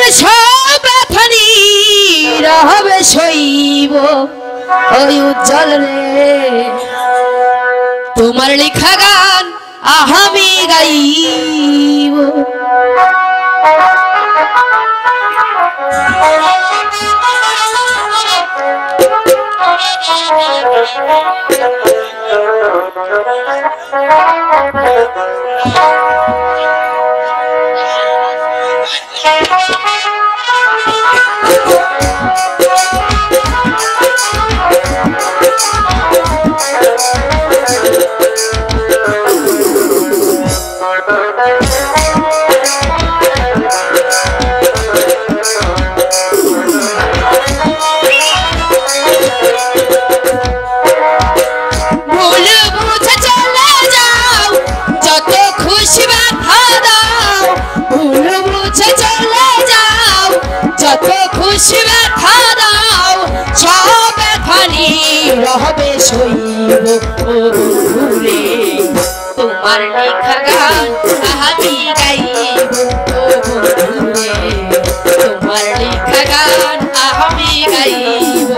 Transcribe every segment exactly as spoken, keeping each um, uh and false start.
সব ব্যথানি রহবে সইব ওই উজ্জ্বল রে তোমার লেখা গান আমি গাইব রহবে সইব ওরে তোমার লেখা গান আমি গাইব ওরে তোমার লেখা গান আমি গাইব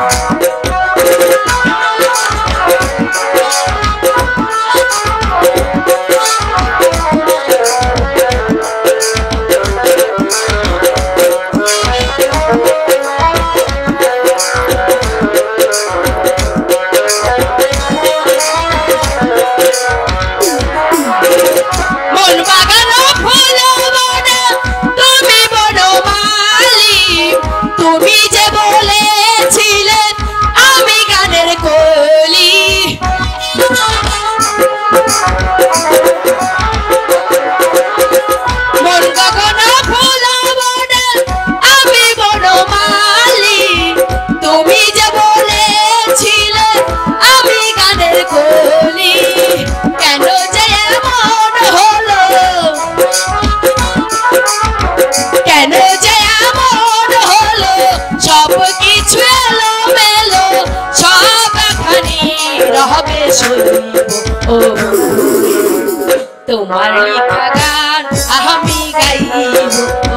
তোমার লেখা গান আমি গাইব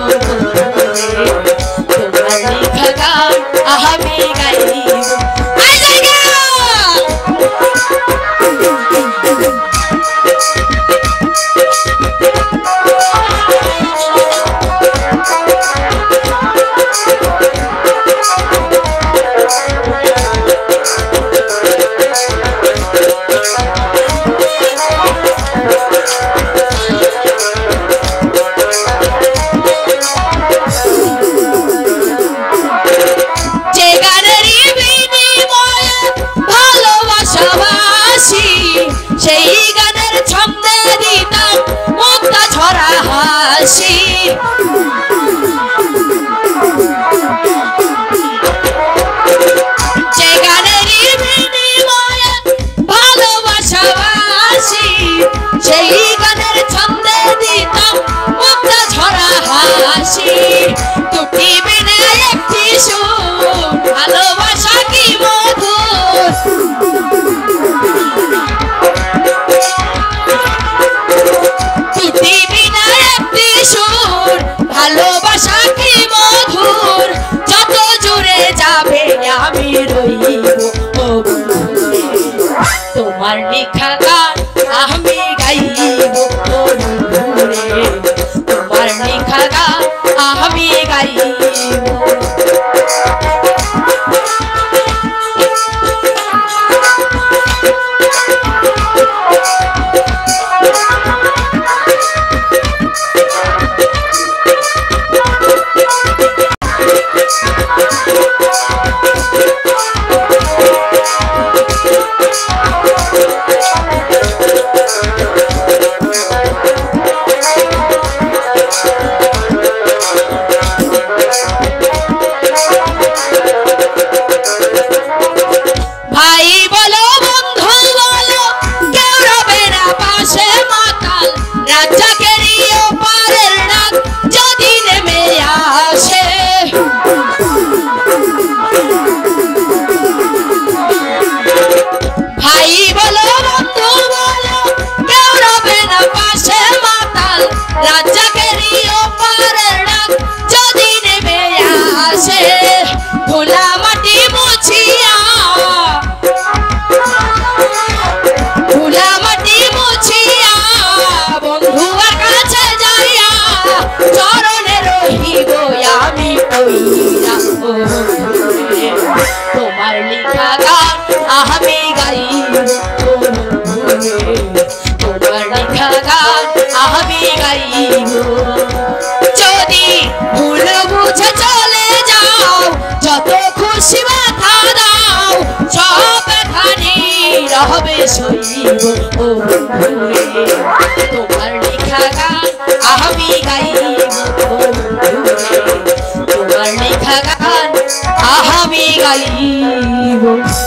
তোমার লেখা গান আমি গাইব সেই গানের ছন্দে দিতাম মুক্তা ঝরা হাসি যে গানের বিনিময়ে ভালোবাসাবাসি সেই গানের ছন্দে দিতাম মুক্তা ঝরা হাসি দুটি বিনে একটি সুর ভালোবাসা কি মধুর ভালোবাসা কি মধুর যত জুড়ে যাবে আমি রইব তোমার লেখা গান আমি গাইব তোমার লেখা গান আমি গাইব লইয়া ও তোমার লেখা গান আমি গাইব তোমার লেখা গান আমি গাইব যদি ভুল বুঝে চলে যাও যত খুশি মাথা দাও সব এখানে রহবে সইব ও তোমার লেখা গান আমি গাইব তোমার লেখা গান আমি গাইব।